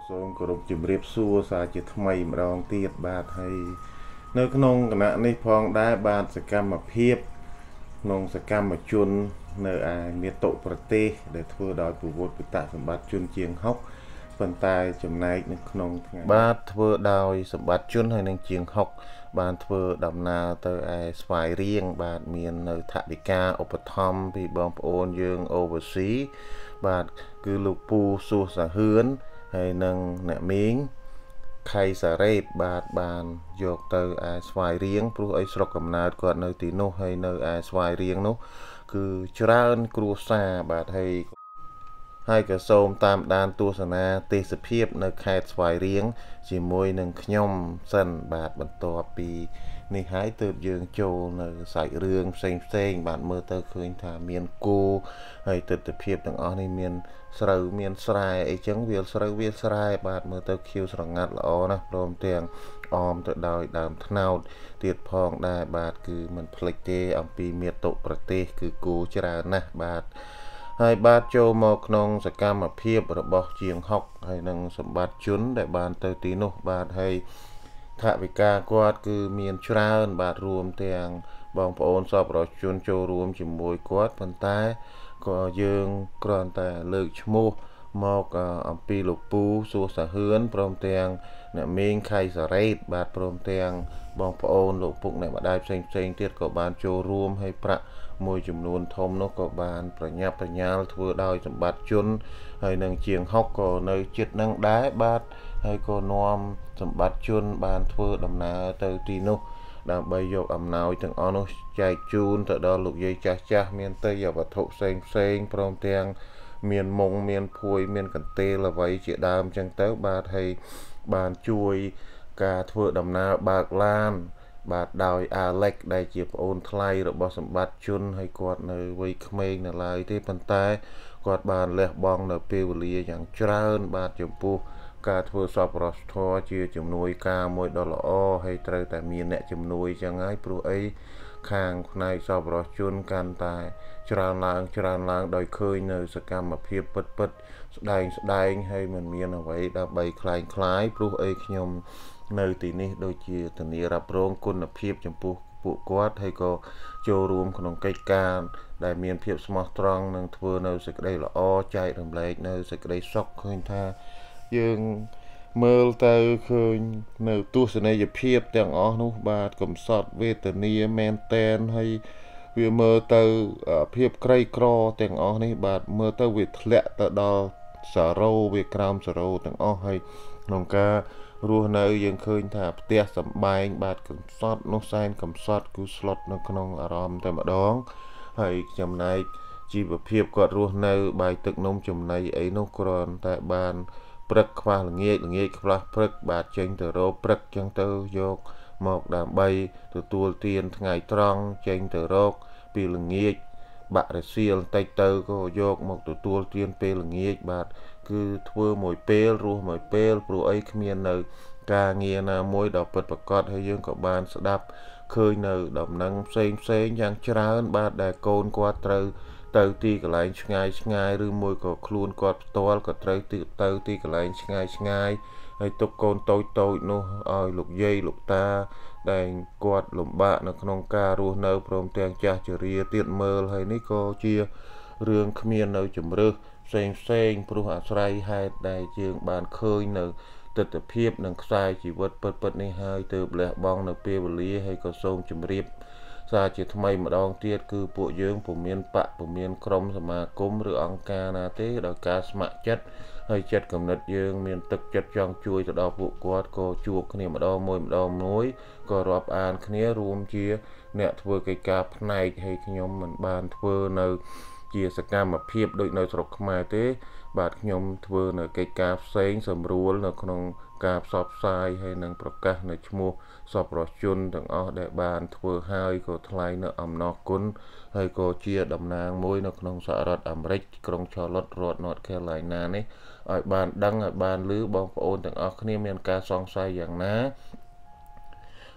សូមគោរពជម្រាបសួរសាជាថ្មីម្ដងទៀតបាទហើយនៅក្នុងគណៈនេះផងដែរបាទសកម្មភាពក្នុងសកម្មជននៅឯមាតុប្រទេសដែលធ្វើដោយប្រវត្តិពិតសម្បត្តិជនជាង60ប៉ុន្តែចំណែកនៅក្នុងថ្ងៃបាទធ្វើដោយសម្បត្តិជនហើយនឹងជាង60បានធ្វើដំណើរទៅឯស្វាយរៀងបាទមាននៅថវិកាឧបត្ថម្ភពីបងប្អូនយើង overseas បាទគឺលោកពូសួសសាហឿនហើយនឹងអ្នកមីងខៃសារ៉េតបាទបានយកទៅឯស្វាយរៀងព្រោះអីស្រុកកំណើតគាត់នៅទីនោះហើយនៅឯស្វាយរៀងនោះគឺច្រើនគ្រួសារបាទហើយក៏សូមតាមដានទស្សនាទេសភាពនៅខេត្តស្វាយរៀងជាមួយនឹងខ្ញុំសិនបាទបន្ទាប់ពីនេះហើយទើបយើងចូលនៅសាច់រឿងផ្សេងបាទមើលទៅឃើញថាមានគោហើយទិដ្ឋភាពទាំងអស់នេះមានស្រូវមានស្រែអីចឹងវាលស្រូវវាលស្រែបាទមើលទៅខៀវស្រងាត់ល្អណាស់ព្រមទាំងអមទៅដោយដើមត្នោតទៀតផងដែរបាទគឺមិនភ្លេចទេអំពីមាតុប្រទេសគឺគោច្រើនណាស់បាទហើយបាទចូលមកក្នុងសកម្មភាពរបស់ជាង60ហើយនឹងសម្បត្តិជនដែលបានទៅទីនោះបាទហើយថវិកាគាត់គឺមានច្រើនបាទរួមទាំងបងប្អូនសប្បុរសជនចូលរួមជាមួយគាត់ប៉ុន្តែក៏យើងគ្រាន់តែលើកឈ្មោះមកអំពីលោកពូសួសសាហឿនព្រមទាំងអ្នកមីងខៃសារ៉េតបាទព្រមទាំងបងប្អូនលោកពុកអ្នកម្ដាយផ្សេងទៀតក៏បានចូលរួមហើយប្រាក់មួយចំនួនធំនោះក៏បានប្រញាប់ប្រញាល់ធ្វើដោយសម្បត្តិជនហើយនឹងជាង60ក៏នៅចិត្តនឹងដែរបាទហើយក៏នាំសម្បត្តិជនបានធ្វើដំណើរទៅទីនោះដើម្បីយកអំណោយទាំងអស់នោះចែកជូនទៅដល់លោកយាយចាស់មានទេយ្យវត្ថុផ្សេងព្រមទាំងមានមុងមានភួយមានកន្ទេលអ្វីជាដើមចឹងទៅបាទហើយបានជួយការធ្វើដំណើរបើកឡានបាទដោយអាឡិចដែលជាប្អូនថ្លៃរបស់សម្បត្តិជនហើយគាត់នៅវ័យក្មេងនៅឡើយទេប៉ុន្តែគាត់បានលះបង់នៅពេលវេលាយ៉ាងច្រើនបាទចំពោះការធ្វើសប្បុរសធម៌ជាជំនួយការមួយដ៏ល្អហើយត្រូវតែមានអ្នកជំនួយចឹងហើយព្រោះអីខាងផ្នែកសប្បុរសជនកាន់តែច្រើនឡើងដោយឃើញនៅសកម្មភាពពិតស្ដែងហើយមិនមានអ្វីដើម្បីคล้ายព្រោះអីខ្ញុំនៅទីនេះដូចជាធានារ៉ាប់រងគុណភាពចំពោះពួកគាត់ហើយក៏ចូលរួមក្នុងកិច្ចការដែលមានភាពស្មោះត្រង់និងធ្វើនៅសេចក្តីល្អចែករំលែកនៅសេចក្តីសុខឃើញថាយើងមើលទៅឃើញនៅទស្សនីយភាពទាំងអស់នោះបាទកំសត់វេទនាមែនតែនហើយវាមើលទៅភាពក្រីក្រទាំងអស់នេះបាទមើលទៅវាធ្លាក់ទៅដល់សារ៉ូវាក្រោមសារ៉ូទាំងអស់ហើយក្នុងការរស់នៅយើងឃើញថាផ្ទះសម្បែងបាទកំសត់នោះសែនកំសត់គឺស្លុតនៅក្នុងអារម្មណ៍តែម្ដងហើយចំណែកជីវភាពគាត់រស់នៅបាយទឹកនំចំណីអីនោះគ្រាន់តែបានព្រឹកខ្វះល្ងាចខ្វះព្រឹកបាទចេញទៅរកព្រឹកចឹងទៅយកមកដើម្បីទទួលទានថ្ងៃត្រង់ចេញទៅរកពីល្ងាចបាក់រសៀលបន្តិចទៅក៏យកមកទទួលទានពេលល្ងាចបាទគឺធ្វើមួយពេលរស់មួយពេលព្រោះអីគ្មាននៅការងារណាមួយដ៏ពិតប្រាកដហើយយើងក៏បានស្ដាប់ឃើញនៅដំណឹងផ្សេងយ៉ាងច្រើនបាទដែលកូនគាត់ត្រូវទៅទីកន្លែងឆ្ងាយឬមួយក៏ខ្លួនគាត់ផ្ទាល់ក៏ត្រូវទៅទីកន្លែងឆ្ងាយហើយទុកកូនតូចនោះឲ្យលោកយាយលោកតាដែលគាត់លំបាកនៅក្នុងការរស់នៅព្រមទាំងចាស់ជរាទៀតមើលហើយនេះក៏ជារឿងគ្មាននៅជំរឿសផ្សេងព្រោះអាស្រ័យហេតុដែលយើងបានឃើញនៅទស្សនវិជ្ជានិងខ្សែជីវិតពិតនេះហើយទើបលះបង់នៅពេលវេលាហើយក៏សូមជម្រាបសារជាថ្មីម្ដងទៀតគឺពួកយើងពុំមានពុំមានក្រុមសមាគមឬអង្គការណាទេដោយការស្ម័គ្រចិត្តហើយចិត្តគំនិតយើងមានទឹកចិត្តចង់ជួយទៅដល់ពួកគាត់ក៏ជួបគ្នាម្ដងមួយក៏រាប់អានគ្នារួមជាអ្នកធ្វើកិច្ចការផ្នែកហើយខ្ញុំមិនបានធ្វើនៅជាសកម្មភាពដូចនៅស្រុកខ្មែរទេបាទខ្ញុំធ្វើនៅកិច្ចការផ្សេងសម្រួលនៅក្នុងការផ្សព្វផ្សាយហើយនឹងប្រកាសនៅឈ្មោះសប្បុរសជនទាំងអស់ដែលបានធ្វើហើយក៏ថ្លែងនៅអំណរគុណហើយក៏ជាតំណាងមួយនៅក្នុងសហរដ្ឋអាមេរិកក្រុង Charlotte រដ្ឋ North Carolina នេះឲ្យបានដឹងឲ្យបានឮបងប្អូនទាំងអស់គ្នាមានការសង្ស័យយ៉ាងណា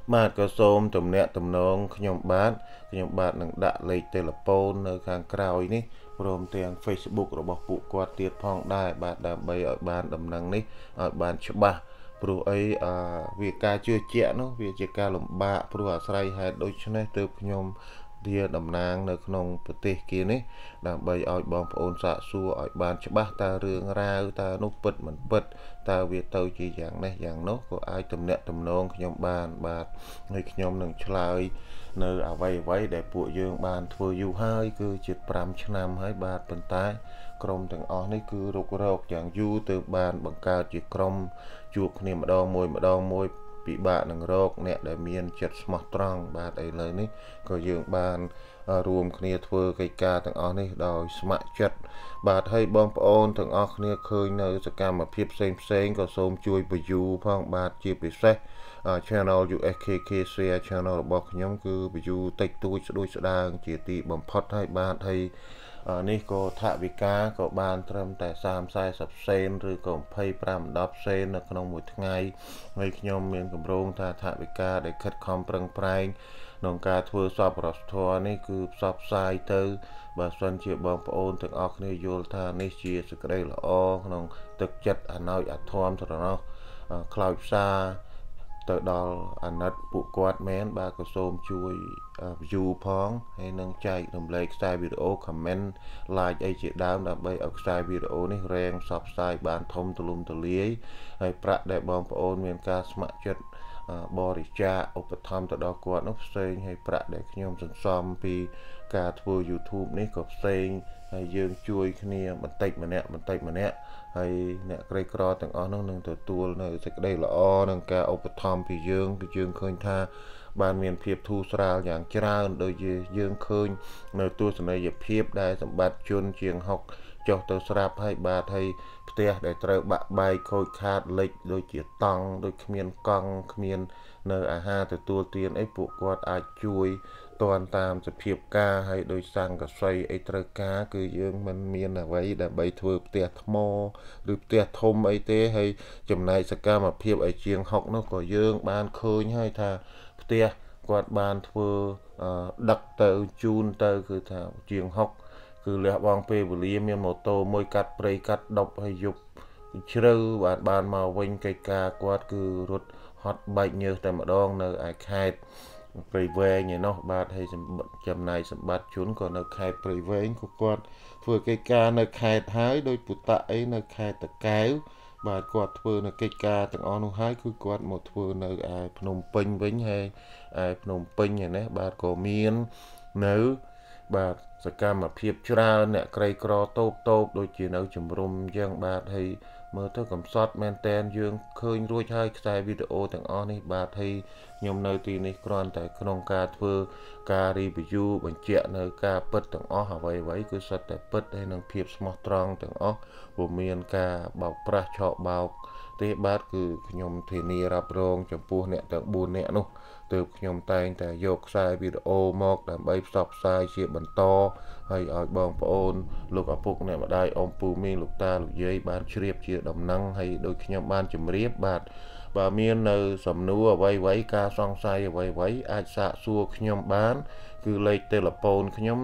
បាទក៏សូមទំនាក់ទំនងខ្ញុំបាទនឹងដាក់លេខទូរស័ព្ទនៅខាងក្រោយនេះព្រមទាំង Facebook របស់ពួកគាត់ទៀតផងដែរបាទដើម្បីឲ្យបានដំណឹងនេះឲ្យបានច្បាស់ព្រោះអីវាការជឿជាក់នោះវាជាការលំបាកព្រោះអាស្រ័យហេតុដូច្នេះទើបខ្ញុំជាតំណាងនៅក្នុងប្រទេសគេនេះដើម្បីឲ្យបងប្អូនសាកសួរឲ្យបានច្បាស់តើរឿងរ៉ាវតើនោះពិតមិនពិតតើវាទៅជាយ៉ាងនេះយ៉ាងនោះក៏អាចទំនាក់ទំនងខ្ញុំបានបាទហើយខ្ញុំនឹងឆ្លើយនៅអ្វីដែលពួកយើងបានធ្វើយូរហើយគឺជា5ឆ្នាំហើយបាទប៉ុន្តែក្រុមទាំងអស់នេះគឺរុករកយ៉ាងយូរទើបបានបង្កើតជាក្រុមជួបគ្នាម្ដងមួយពិបាកនឹងរកអ្នកដែលមានចិត្តស្មោះត្រង់បាទឥឡូវនេះក៏យើងបានរួមគ្នាធ្វើកិច្ចការទាំងអស់នេះដោយស្ម័គ្រចិត្តបាទហើយបងប្អូនទាំងអស់គ្នាឃើញនៅសកម្មភាពផ្សេងក៏សូមជួយបញ្យូផងបាទជាពិសេសchannel USKK Share channel របស់ខ្ញុំគឺ view តិចតួចស្ដួចស្ដាងជាទីបំផុតហើយបាទហើយនេះក៏ថវិកាក៏បានត្រឹមតែ30-40 សេនឬក៏25-10 សេននៅក្នុងមួយថ្ងៃហើយខ្ញុំមានគម្រោងថាថវិកាដែលខិតខំប្រឹងប្រែងក្នុងការធ្វើសប្បុរសធម៌នេះគឺផ្សព្វផ្សាយទៅបើសិនជាបងប្អូនទាំងអស់គ្នាយល់ថានេះជាសេចក្តីល្អក្នុងទឹកចិត្តអាណោចអាធមត្រណោះខ្លោចផ្សាទៅដល់អាណិតពួកគាត់មែនបាទក៏សូមជួយ view ផងហើយនឹងចែករំលែកខ្សែវីដេអូ comment like អីជាដើមដើម្បីឲ្យខ្សែវីដេអូនេះរែងផ្សព្វផ្សាយបានធំទូលំទូលាយហើយប្រាក់ដែលបងប្អូនមានការស្ម័គ្រចិត្តបរិច្ចាគឧបត្ថម្ភទៅដល់គាត់នោះផ្សេងហើយប្រាក់ដែលខ្ញុំសន្សំពីការធ្វើ YouTube នេះក៏ផ្សេងហើយយើងជួយគ្នាបន្តិចម្នាក់ហើយអ្នកក្រីក្រទាំងអស់នោះនឹងទទួលនៅសេចក្តីល្អនិងការឧបត្ថម្ភពីយើងគឺយើងឃើញថាបានមានភាពធូរស្រាលយ៉ាងច្រើនដូចជាយើងឃើញនៅទស្សនីយភាពដែលសម្បត្តិជនជាង60ចុះទៅស្រាប់ហើយបាទហើយផ្ទះដែលត្រូវបាក់បែកខូចខាតលិចដូចជាតង់ដូចគ្មានកង់គ្មាននៅអាហារទទួលទានអីពួកគាត់អាចជួយតនតាមសភាពការហើយដោយសង្កសីអីត្រូវការគឺយើងមិនមានអ្វីដើម្បីធ្វើផ្ទះថ្មឬផ្ទះធំអីទេហើយចំណែកសកម្មភាពឲ្យជាង60នោះក៏យើងបានឃើញហើយថាផ្ទះគាត់បានធ្វើដឹកទៅជូនទៅគឺថាជាង60គឺលះបង់ពេលវេលាមានម៉ូតូមួយកាត់ព្រៃកាត់ដប់ហើយយប់ជ្រៅបានមកវិញកិច្ចការគាត់គឺរត់ហត់បែកញើសតែម្ដងនៅឯខេត្តព្រៃវែងឯណោះបាទហើយចំណាយសម្បត្តិជនក៏នៅខេត្តព្រៃវែងក៏គាត់ធ្វើកិច្ចការនៅខេត្តហើយដោយពុតៈអីនៅខេត្តតាកែវបាទគាត់ធ្វើនៅកិច្ចការទាំងអស់នោះហើយគឺគាត់មកធ្វើនៅឯភ្នំពេញវិញហើយឯភ្នំពេញឯនេះបាទក៏មាននៅបាទសកម្មភាពច្រើនអ្នកក្រីក្រតូបដូចជានៅជំរុំអញ្ចឹងបាទហើយមើលទៅកំសត់មែនតែនយើងឃើញរួចហើយខ្សែវីដេអូទាំងអស់នេះបាទហើយខ្ញុំនៅទីនេះគ្រាន់តែក្នុងការធ្វើការ review បញ្ជាក់នៅការពិតទាំងអស់អ្វីគឺសុទ្ធតែពិតហើយនឹងភាពស្មោះត្រង់ទាំងអស់ពុំមានការបោកប្រាស់ឆក់បោកទេបាទគឺខ្ញុំធានារ៉ាប់រងចំពោះអ្នកទាំង4នាក់នោះទើបខ្ញុំតែងតែយកខ្សែវីដេអូមកដើម្បីផ្សព្វផ្សាយជាបន្តហើយឲ្យបងប្អូនលោកឪពុកអ្នកម្ដាយអ៊ំពូមីងលោកតាលោកយាយបានជ្រាបជាដំណឹងហើយដូចខ្ញុំបានជម្រាបបាទបើមាននៅសំណួរអ្វីការសង្ស័យអ្វីអាចសាកសួរខ្ញុំបានគឺលេខទូរស័ព្ទខ្ញុំ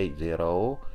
980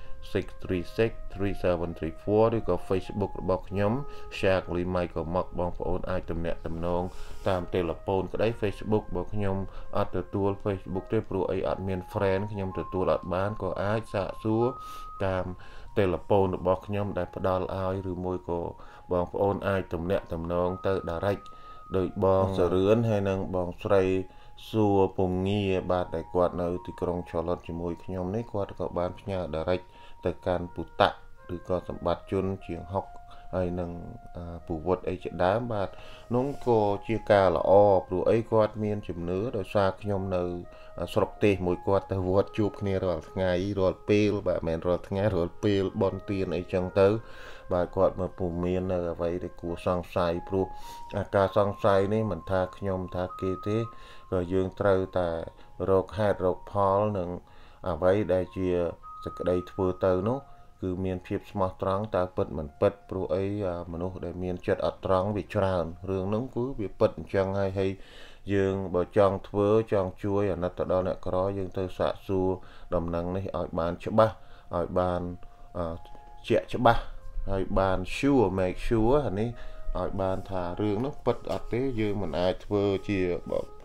6363734 ឬក៏ Facebook របស់ខ្ញុំ Shaklee Michael Mak បងប្អូនអាចទំនាក់ទំនងតាមទូរស័ព្ទក្តី Facebook របស់ខ្ញុំអត់ទទួល Facebook ទេព្រោះអីអត់មាន friend ខ្ញុំទទួលអត់បានក៏អាចសាកសួរតាមទូរស័ព្ទរបស់ខ្ញុំដែលផ្ដល់ឲ្យឬមួយក៏បងប្អូនអាចទំនាក់ទំនងទៅ direct ដោយបងសរឿនហើយនិងបងស្រីសួរពងងារបាទដែលគាត់នៅទីក្រុងឆាឡុតជាមួយខ្ញុំនេះគាត់ក៏បានផ្ញើ direct ទៅកាន់ពុតៈឬក៏សម្បត្តិជនជាង60ហើយនឹងពូវុតអីជាដើមបាទនោះក៏ជាការល្អព្រោះអីគាត់មានជំនឿដោយសារខ្ញុំនៅស្រុកទេសមួយគាត់ទៅវត្តជួបគ្នារាល់ថ្ងៃរាល់ពេលបាទមិនមែនរាល់ថ្ងៃរាល់ពេលបន់ទៀនអីចឹងទៅបាទគាត់មកពុំមាននៅអ្វីដែលគួរសង្ស័យព្រោះការសង្ស័យនេះមិនថាខ្ញុំថាគេទេក៏យើងត្រូវតែរកហេតុរកផលនឹងអ្វីដែលជាសេចក្តីធ្វើទៅនោះគឺមានភាពស្មោះត្រង់តើពិតមិនពិតព្រោះអីមនុស្សដែលមានចិត្តអត់ត្រង់វាច្រើនរឿងហ្នឹងគឺវាពិតអញ្ចឹងហើយ dương bờ chong thưa chong chuối ở nát đó nè có dương tới xạ xua đầm nắng này ở bàn chữ ba ở bàn trẻ chữ ba ở bàn sure make sure hả ní ở bàn thả rương nó bất ở tế dương mình ai thưa chia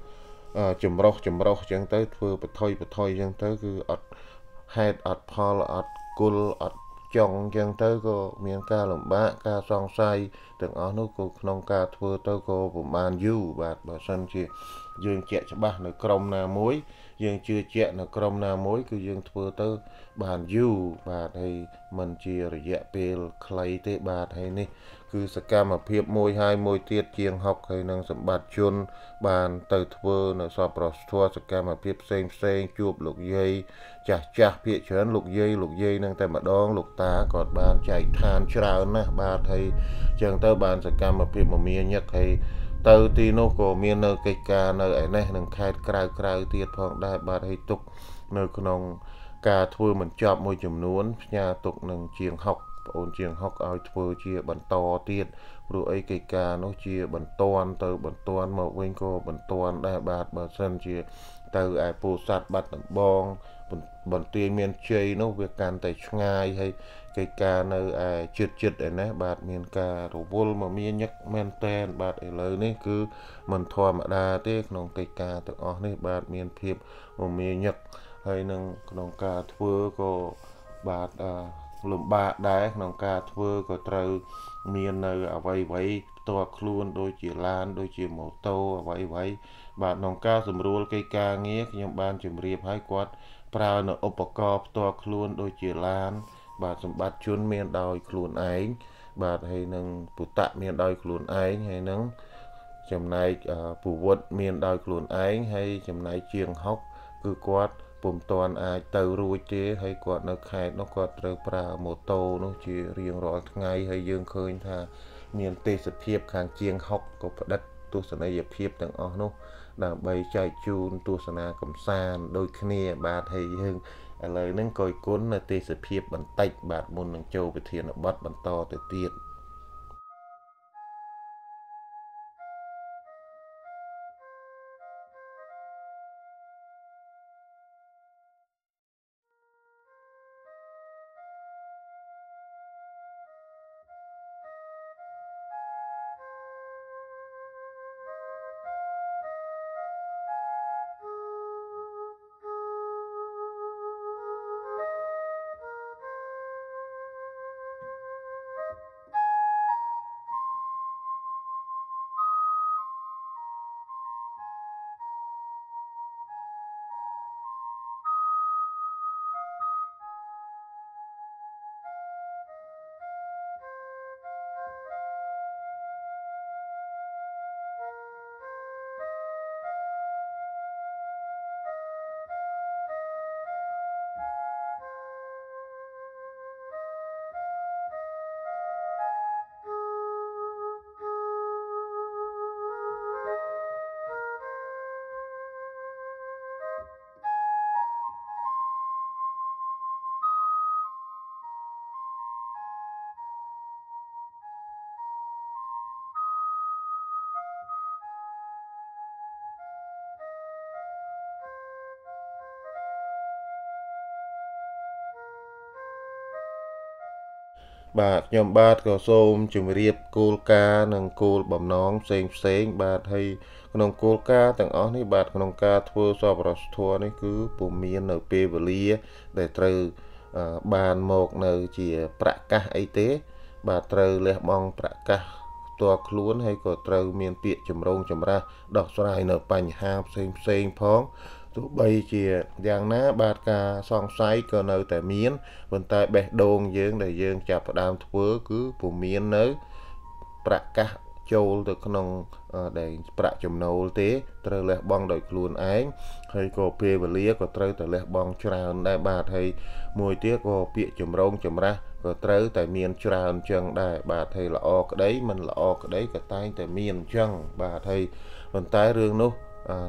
chùm rau chẳng tới thưa bật thôi chẳng tới cứ ở hai ở Paul ở Cool ở chong chẳng tới có miếng ca làm bạ ca song say từng ở nó có nông ca thưa tới có bộ man du bà sân chia dương trẻ cho ba nơi crom na muối dương chưa trẻ nơi crom na muối cứ dương thưa tới bàn du bà đây mình chia rồi dạ pel clay tế bà hay nè cứสกรรมភាពមួយហើយមួយទៀតជាងហុកហើយនឹងសម្បត្តិជនបានទៅធ្វើនៅសពរស្ធัวសកម្មភាពផ្សេងជួបលោកយាយចាស់ភាគច្រើនលោកយាយនឹងតែម្ដងលោកតាគាត់បានចែកឋានច្រើនណាស់បាទហើយចឹងទៅបានសកម្មភាពមមាញឹកហើយទៅទីនោះក៏មាននៅកិច្ចការនៅឯនេះនឹងខេត្តក្រៅទៀតផងដែរបាទហើយទុកនៅក្នុងការធ្វើមិនចប់មួយចំនួនផ្ញើទុកនឹងជាងហុកអូនជាងហុកឲ្យធ្វើជាបន្តទៀតព្រោះអីកិច្ចការនោះជាបន្តមកវិញក៏បន្តដែរបាទបើសិនជាទៅឯពោធិ៍សាត់បាត់ដំបងបន្ទាយមានជ័យនោះវាកាន់តែឆ្ងាយហើយកិច្ចការនៅឯចិត្តឯនេះបាទមានការរវល់មកមានញឹកមែនតែនបាទឥឡូវនេះគឺមិនធម្មតាទេក្នុងកិច្ចការទាំងអស់នេះបាទមានភាពមមាញឹកហើយនឹងក្នុងការធ្វើក៏បាទលំបាកដែរក្នុងការធ្វើក៏ត្រូវមាននៅអ្វីផ្ទាល់ខ្លួនដូចជាឡានដូចជាម៉ូតូអ្វីបាទក្នុងការសម្រួលកិច្ចការងារខ្ញុំបានជម្រាបឲ្យគាត់ប្រើនៅឧបករណ៍ផ្ទាល់ខ្លួនដូចជាឡានបាទសម្បត្តិជនមានដោយខ្លួនឯងបាទហើយនឹងពុតៈមានដោយខ្លួនឯងហើយនឹងចំណែកពវុទ្ធមានដោយខ្លួនឯងហើយចំណែកជាងហុកគឺគាត់ពុំតាន់អាចទៅរួចទេហើយគាត់នៅខេត្តនោះគាត់ត្រូវប្រើម៉ូតូនោះជារៀងរាល់ថ្ងៃហើយយើងឃើញថាមានទេសភាពខាងជាងហុកក៏ផ្ដិតទស្សនីយភាពទាំងអស់នោះដើម្បីចែកជូនទស្សនាកម្សាន្តដូចគ្នាបាទហើយយើងឥឡូវហ្នឹងក៏គុណនៅទេសភាពបន្តិចបាទមុននឹងចូលវិធានបទបន្តទៅទៀតបាទខ្ញុំបាទក៏សូមជម្រាបគោលការណ៍និងគោលបំណងផ្សេងបាទហើយក្នុងគោលការណ៍ទាំងអស់នេះបាទក្នុងការធ្វើសប្បុរសធម៌នេះគឺពុំមាននៅពេលវេលាដែលត្រូវបានមកនៅជាប្រកាសអីទេបាទត្រូវលះបង់ប្រកាសផ្ទាល់ខ្លួនហើយក៏ត្រូវមានពាក្យចម្រូងចម្រាសដោះស្រាយនៅបញ្ហាផ្សេងផងទោះបីជាយ៉ាងណាបាទការសង្ស័យក៏នៅតែមានប៉ុន្តែបេះដូងយើងដែលយើងចាប់ផ្ដើមធ្វើគឺពុំមាននៅប្រកាសចូលទៅក្នុងដែលប្រាក់ចំណូលទេត្រូវលះបង់ដោយខ្លួនឯងហើយក៏ពេលវេលាក៏ត្រូវតែលះបង់ច្រើនដែរបាទហើយមួយទៀតក៏ពាក្យចម្រូងចម្រាសក៏ត្រូវតែមានច្រើនអញ្ចឹងដែរបាទហើយល្អក្តីមិនល្អក្តីក៏តែងតែមានអញ្ចឹងបាទហើយប៉ុន្តែរឿងនោះទុក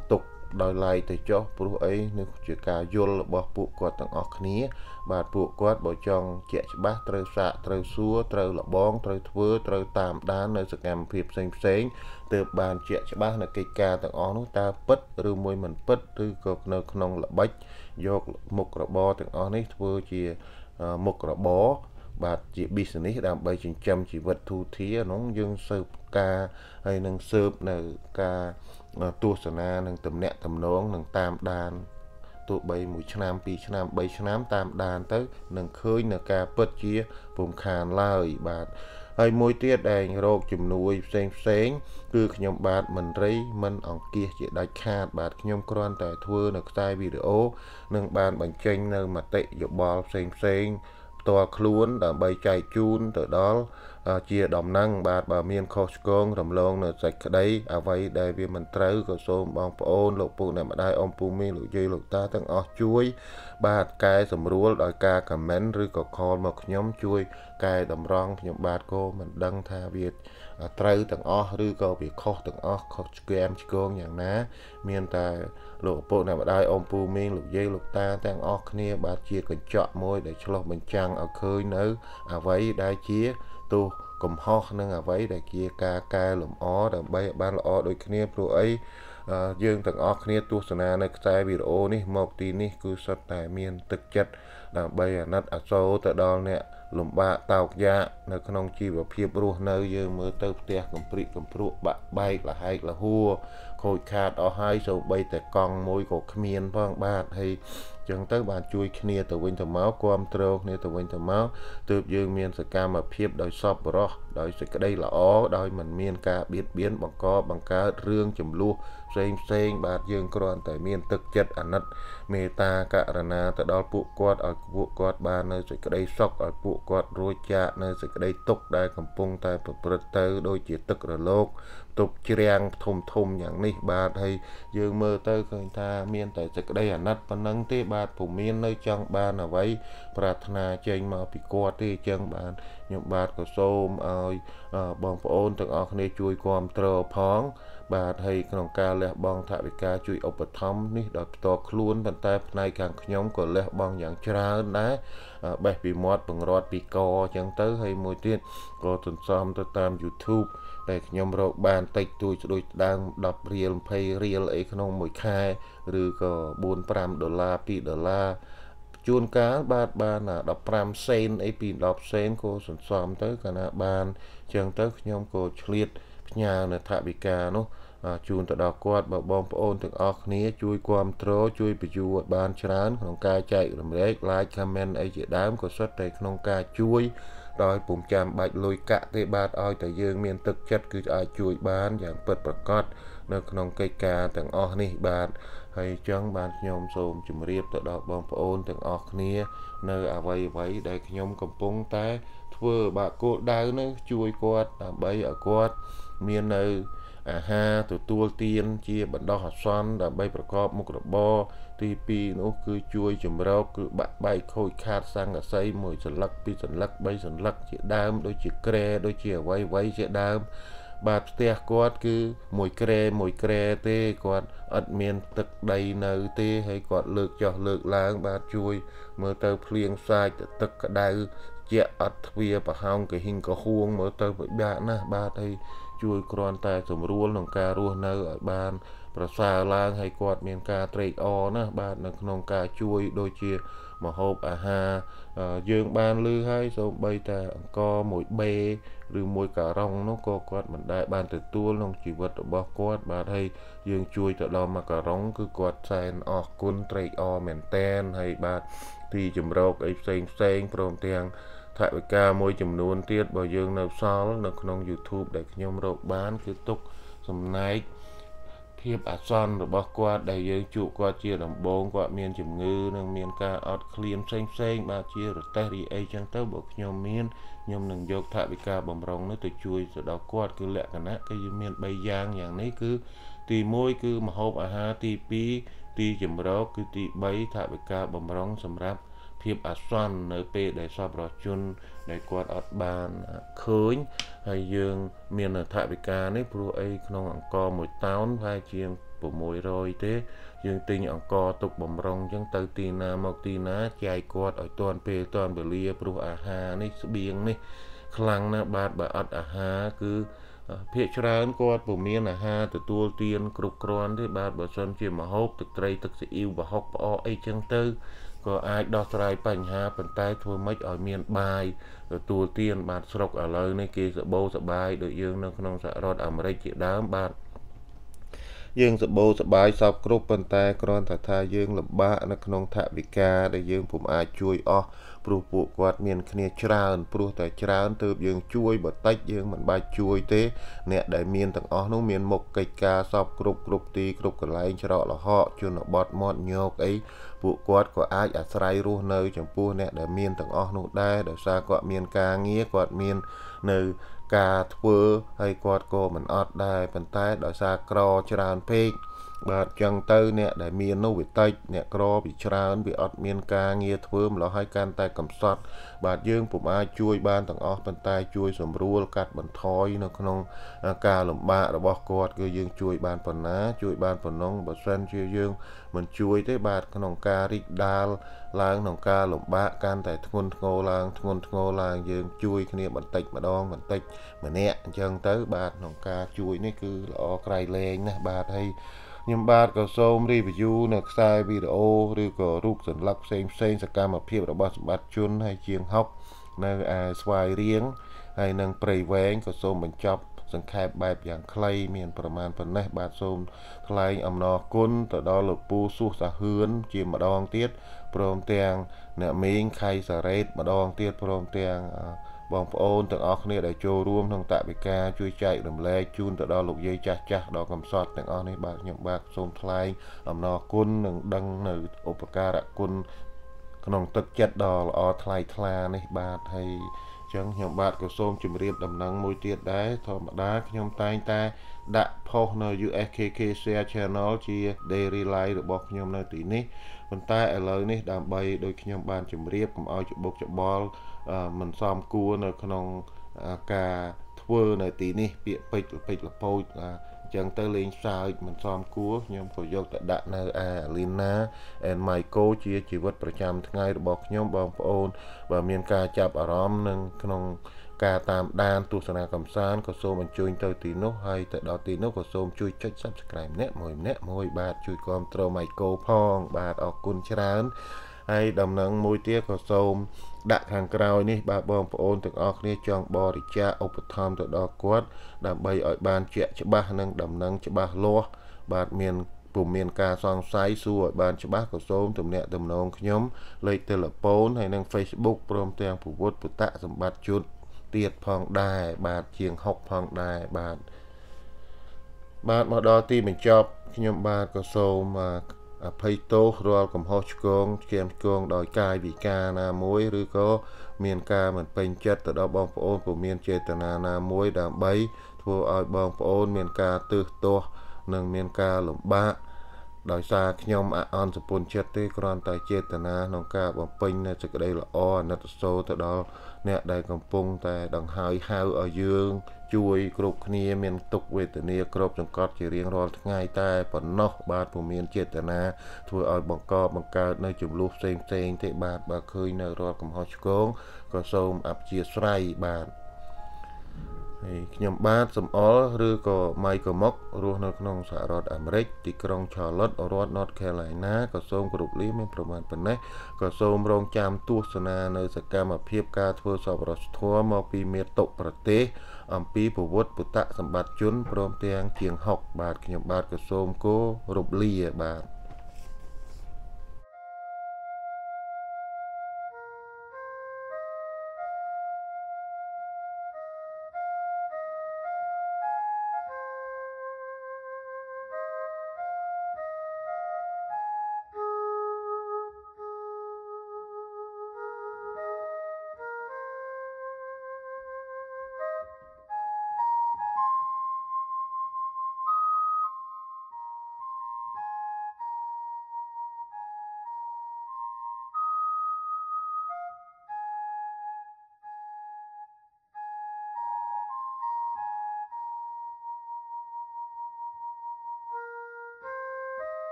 ដោយឡែកទៅចុះព្រោះអីនេះជាការយល់របស់ពួកគាត់ទាំងអស់គ្នាបាទពួកគាត់បើចង់ជាក់ច្បាស់ត្រូវសាកត្រូវសួរត្រូវលបងត្រូវធ្វើត្រូវតាមដាននៅសកម្មភាពផ្សេងទើបបានជាក់ច្បាស់នៅកិច្ចការទាំងអស់នោះតើពិតឬមួយមិនពិតឬក៏នៅក្នុងល្បិចយកមុខរបរទាំងអស់នេះធ្វើជាមុខរបរបាទជា business ដើម្បីចិញ្ចឹមជីវិតទូធាហ្នឹងយើងស៊ើបការហើយនឹងស៊ើបនៅការទស្សនានិងទំនាក់ទំនងនឹងតាមដានទោះបី1ឆ្នាំ2ឆ្នាំ3ឆ្នាំតាមដានទៅនឹងឃើញនៅការពិតជាពុំខានឡើយបាទហើយមួយទៀតដែលរោគជំនួយផ្សេងគឺខ្ញុំបាទមិនរីមិនអង្គាសជាដាច់ខាតបាទខ្ញុំគ្រាន់តែធ្វើនៅខ្សែវីដេអូនិងបានបញ្ចេញនៅមតិយោបល់ផ្សេងផ្ទាល់ខ្លួនដើម្បីចែកជូនទៅដល់ជាដំណឹងបាទបើមានខុសឆ្គងរំលងនៅសេចក្តីអ្វីដែលវាមិនត្រូវក៏សូមបងប្អូនលោកពូអ្នកម្ដាយអ៊ំពូមីងលោកយាយលោកតាទាំងអស់ជួយបាទកែសម្រួលដោយការ comment ឬក៏ call មកខ្ញុំជួយកែតម្រង់ខ្ញុំបាទក៏មិនដឹងថាវាត្រូវទាំងអស់ឬក៏វាខុសទាំងអស់ខុសឆ្គងយ៉ាងណាមានតែលោកឪពុកអ្នកម្ដាយអ៊ំពូមីងលោកយាយលោកតាទាំងអស់គ្នាបាទជាកញ្ចក់មួយដែលឆ្លុះបញ្ចាំងឲ្យឃើញនៅអ្វីដែលជាទោសកំហុសនិងអ្វីដែលជាការកែលម្អដើម្បីឲ្យបានល្អដូចគ្នាព្រោះអីយើងទាំងអស់គ្នាទស្សនានៅខ្សែវីដេអូនេះមកទីនេះគឺសុទ្ធតែមានទឹកចិត្តដើម្បីអាណិតអាសូរទៅដល់អ្នកលំបាកតោកយ៉ាកនៅក្នុងជីវភាពរស់នៅយើងមើលទៅផ្ទះកំព្រិកំព្រក់បាក់បែកលហែកលហួរខូចខាតអស់ហើយសូម្បីតែកង់មួយក៏គ្មានផងបាទហើយចឹងទៅបានជួយគ្នាទៅវិញទៅមកគ្រប់គ្រងគ្នាទៅវិញទៅមកទើបយើងមានសកម្មភាពដោយសប្បុរសដោយសេចក្តីល្អដោយមិនមានការបៀតបៀនបង្កើតរឿងចំនួនផ្សេងបាទយើងគ្រាន់តែមានទឹកចិត្តអាណិតមេត្តាករុណាទៅដល់ពួកគាត់ឲ្យពួកគាត់បាននៅសេចក្តីសុខឲ្យពួកគាត់រួចចាកនៅសេចក្តីទុក្ខដែលកំពុងតែប្រព្រឹត្តទៅដូចជាទឹករលកទុកជ្រាំងធំយ៉ាងនេះបាទហើយយើងមើលទៅឃើញថាមានតែសេចក្តីអាណិតប៉ុណ្ណឹងទេបាទពុំមាននៅចង់បានអ្វីប្រាថ្នាចេញមកពីគាត់ទេចឹងបាទខ្ញុំបាទក៏សូមឲ្យបងប្អូនទាំងអស់គ្នាជួយគាំទ្រផងបាទហើយក្នុងការលះបង់ថវិកាជួយឧបត្ថម្ភនេះដោយផ្ទាល់ខ្លួនប៉ុន្តែផ្នែកខាងខ្ញុំក៏លះបង់យ៉ាងច្រើនដែរបេះពីមាត់បង្រាត់ពីកអញ្ចឹងទៅហើយមួយទៀតក៏សន្សំទៅតាម YouTube តែខ្ញុំរកបានតិចតួចស្ដួចដើម10រៀល20រៀលអីក្នុងមួយខែឬក៏4-5ដុល្លារ2ដុល្លារជួនកាលបាទបាន15សេនអីពី10សេនក៏សន្សំទៅកាលណាបានអញ្ចឹងទៅខ្ញុំក៏ឆ្លៀតផ្ញើនៅថវិកានោះជូនទៅដល់គាត់បើបងប្អូនទាំងអស់គ្នាជួយគាំទ្រជួយបញ្យួរបានច្រើនក្នុងការចែករំលែក like comment អីជាដើមក៏សុទ្ធតែក្នុងការជួយដោយពុំចាំបាច់លុយកាក់ទេបាទឲ្យតែយើងមានទឹកចិត្តគឺអាចជួយបានយ៉ាងពិតប្រាកដនៅក្នុងកិច្ចការទាំងអស់នេះបាទហើយចឹងបានខ្ញុំសូមជម្រាបទៅដល់បងប្អូនទាំងអស់គ្នានៅអ្វីដែលខ្ញុំកំពុងតែធ្វើបាទគោលដៅនេះជួយគាត់ដើម្បីឲ្យគាត់មាននៅអាហារទទួលទានជាបណ្ដោះអាសន្នដើម្បីប្រកបមុខរបរទី2នោះគឺជួយចម្រោកគឺបាក់បែកខូចខាតសង្កសី1សន្លឹក2សន្លឹក3សន្លឹកជាដើមដូចជាក្រែដូចជាអ្វីជាដើមបាទផ្ទះគាត់គឺមួយក្រែទេគាត់អត់មានទឹកដីនៅទេហើយគាត់លើកចុះលើកឡើងបាទជួយមើលទៅភ្លៀងសាច់ទឹកក្តៅជាអត់ទ្វាប្រហោងកហ៊ីងកហួងមើលទៅពិបាកណាស់បាទហើយជួយគ្រាន់តែសម្រួលក្នុងការរស់នៅឲ្យបានប្រសើរឡើងហើយគាត់មានការត្រេកអរណាស់បាទនៅក្នុងការជួយដូចជាម្ហូបអាហារយើងបានឮហើយសូម្បីតែអង្គមួយបេឬមួយការ៉ុងនោះក៏គាត់មិនដែលបានទទួលក្នុងជីវិតរបស់គាត់បាទហើយយើងជួយទៅដល់មកការ៉ុងគឺគាត់សែនអរគុណត្រេកអរមែនតែនហើយបាទទីចម្រោកអីផ្សេងព្រមទាំងថវិកាមួយចំនួនទៀតបើយើងនៅសល់នៅក្នុង YouTube ដែលខ្ញុំរកបានគឺទុកសំណែកភាពអាសន្នរបស់គាត់ដែលយើងជួបគាត់ជាដំបូងគាត់មានជំងឺនិងមានការអត់ឃ្លានផ្សេងបាទជារទេះរីអីចឹងទៅបើខ្ញុំមានខ្ញុំនឹងយកថវិកាបំរុងនោះទៅជួយទៅដល់គាត់គឺលក្ខណៈគឺមាន3យ៉ាងនេះគឺទី1គឺម្ហូបអាហារទី2ទីចម្រោកគឺទី3ថវិកាបំរុងសម្រាប់ភាពអាសន្ននៅពេលដែលសពរជនដែលគាត់អត់បានឃើញហើយយើងមានថវិកានេះព្រោះអីក្នុងអង្គមួយតោនប្រហែលជា 600ទេយើងទិញអង្គទុកបំរុងចឹងទៅទីណាមកទីណាចែកគាត់ឲ្យទាន់ពេលទាន់វេលាព្រោះអាហារនេះស្បៀងនេះខ្លាំងណាស់បាទបើអត់អាហារគឺភាគច្រើនគាត់ពុំមានអាហារទទួលទានគ្រប់គ្រាន់ទេបាទបើសិនជាម្ហូបទឹកត្រីទឹកស៊ីអ៊ីវប្រហុកផ្អកអីចឹងទៅក៏អាចដោះស្រាយបញ្ហាប៉ុន្តែធ្វើម៉េចឲ្យមានបាយទទួលទានបាទស្រុកឥឡូវនេះគេសបោសបាយដូចយើងនៅក្នុងសហរដ្ឋអាមេរិកជាដើមបាទយើងសបោសបាយសពគ្រប់ប៉ុន្តែគ្រាន់តែថាយើងលំបាកនៅក្នុងថវិកាដែលយើងពុំអាចជួយអស់ព្រោះពួកគាត់មានគ្នាច្រើនព្រោះតែច្រើនទើបយើងជួយបើតិចយើងមិនបាច់ជួយទេអ្នកដែលមានទាំងអស់នោះមានមុខកិច្ចការសពគ្រប់ទីគ្រប់កន្លែងច្រកល្ហកជនបទមាត់ញោកអីពួកគាត់ក៏អាចអាស្រ័យរស់នៅចំពោះអ្នកដែលមានទាំងអស់នោះដែរដោយសារគាត់មានការងារគាត់មាននៅការធ្វើហើយគាត់ក៏មិនអត់ដែរប៉ុន្តែដោយសារក្រច្រើនពេកបាទចឹងទៅអ្នកដែលមាននោះវាតិចអ្នកក្រវាច្រើនវាអត់មានការងារធ្វើម្ល៉េះហើយកាន់តែកំសត់បាទយើងពុំអាចជួយបានទាំងអស់ប៉ុន្តែជួយសម្រួលកាត់បន្ថយនៅក្នុងការលំបាករបស់គាត់គឺយើងជួយបានប៉ុណ្ណាជួយបានប៉ុណ្ណឹងបើសិនជាយើងមិនជួយទេបាទក្នុងការរីកដាលឡើងក្នុងការលំបាកកាន់តែធ្ងន់ធ្ងរឡើងយើងជួយគ្នាបន្តិចម្ដងបន្តិចម្នាក់អញ្ចឹងទៅបាទក្នុងការជួយនេះគឺល្អក្រៃលែងណាស់បាទហើយខ្ញុំបាទក៏សូម review នៅខ្សែវីដេអូឬក៏រូបសន្លឹកផ្សេងសកម្មភាពរបស់សម្បត្តិជនហើយជាងហុកនៅឯស្វាយរៀងហើយនឹងព្រៃវែងក៏សូមបញ្ចប់សង្ខេបបែបយ៉ាងខ្លីមានប្រមាណប៉ុណ្ណេះបាទសូមថ្លែងអំណរគុណទៅដល់លោកពូសួសសាហឿនជាម្ដងទៀតព្រមទាំងអ្នកមីងខៃសារ៉េតម្ដងទៀតព្រមទាំងបងប្អូនទាំងអស់គ្នាដែលចូលរួមក្នុងតវិការជួយចែករំលែកជូនទៅដល់លោកយាយចាស់ដល់កំសត់ទាំងអស់នេះបាទខ្ញុំបាទសូមថ្លែងអំណរគុណនិងដឹងនៅឧបការៈគុណក្នុងទឹកចិត្តដ៏ល្អថ្លៃថ្លានេះបាទហើយចឹងខ្ញុំបាទក៏សូមជម្រាបដំណឹងមួយទៀតដែរធម្មតាខ្ញុំតែងតែដាក់ផុសនៅ USKK Share Channel ជា Daily Live របស់ខ្ញុំនៅទីនេះប៉ុន្តែឥឡូវនេះដើម្បីដោយខ្ញុំបានជម្រាបកុំឲ្យច្បុកច្បល់មិនសមគួរនៅក្នុងការធ្វើនៅទីនេះពាក្យពេចន៍លពោចអញ្ចឹងទៅលេងសើចមិនសមគួរខ្ញុំក៏យកទៅដាក់នៅLina and Michael ជាជីវិតប្រចាំថ្ងៃរបស់ខ្ញុំបងប្អូនបើមានការចាប់អារម្មណ៍នឹងក្នុងការតាមដានទស្សនាកម្សាន្តក៏សូមអញ្ជើញទៅទីនោះហើយទៅដល់ទីនោះក៏សូមជួយចុច Subscribe ម្នាក់មួយបាទជួយគ្រប់គ្រង Michael ផងបាទអរគុណច្រើនហើយដំណឹងមួយទៀតក៏សូមដាក់ខាងក្រោយនេះបាទបងប្អូនទាំងអស់គ្នាចង់បរិច្ចាគឧបត្ថម្ភទៅដល់គាត់ដើម្បីឲ្យបានជាក់ច្បាស់និងដំណឹងច្បាស់លាស់បាទពុំមានការសង្ស័យសួរឲ្យបានច្បាស់ក៏សូមទំនាក់ទំនងខ្ញុំលេខទូរស័ព្ទហើយនិង Facebook ព្រមទាំងពុទ្ធពុតសម្បត្តិជុតទៀតផងដែរបាទជាង6ផងដែរបាទមកដល់ទីបញ្ចប់ខ្ញុំបាទក៏សូមអភ័យទោសរាល់កំហុសឆ្គងដោយកាយវិការណាមួយឬក៏មានការមិនពេញចិត្តទៅដល់បងប្អូនពុំមានចេតនាណាមួយដើម្បីធ្វើឲ្យបងប្អូនមានការទើសទាស់និងមានការលំបាកដោយសារខ្ញុំអន់សពុនចិត្តទេគ្រាន់តែចេតនាក្នុងការបំពេញនូវសេចក្តីល្អអាណិតសូរទៅដល់អ្នកដែលកំពុងតែដង្ហើយហៅឲ្យយើងជួយគ្រប់គ្នាមានទុក្ខវេទនាគ្របសង្កត់ជារៀងរាល់ថ្ងៃតែប៉ុណ្ណោះបាទពុំមានចេតនាធ្វើឲ្យបង្កើតនៅចំនួនផ្សេងទេបាទបើឃើញនៅរាល់កំហុសឆ្គងក៏សូមអព្យាស្រ័យបាទហើយខ្ញុំបាទសំអល់ឬក៏ Michael Mock រស់នៅក្នុងសហរដ្ឋអាមេរិកទីក្រុង Charlotte រដ្ឋ North Carolina ក៏សូមគោរពលាមានប្រមាណប៉ុណ្ណេះក៏សូមរងចាំទស្សនានៅសកម្មភាពការធ្វើសប្បុរសធម៌មកពីមាតុប្រទេសអំពីពុទ្ធពុតសម្បត្តិជនព្រមទាំងជាង6បាទខ្ញុំបាទក៏សូមគោរពលាបាទ